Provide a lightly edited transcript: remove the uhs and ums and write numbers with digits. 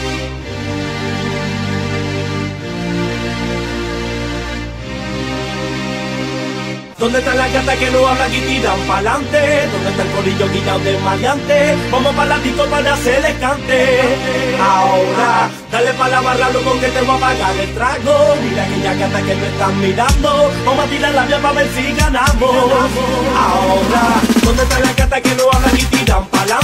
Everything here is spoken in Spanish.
¿Dónde están las gatas que no hablan y tiran pa'lante? ¿Dónde está el corillo guillado de maleante? Vamos pa' la disco para hacerles cante. Ahora, dale pa' la barra, loco, que te voy a pagar el trago. Mira aquellas gatas que me están mirando, vamos a tirar la vía pa' ver si ganamos. Ahora, ¿dónde están las gatas que no hablan y tiran pa'lante?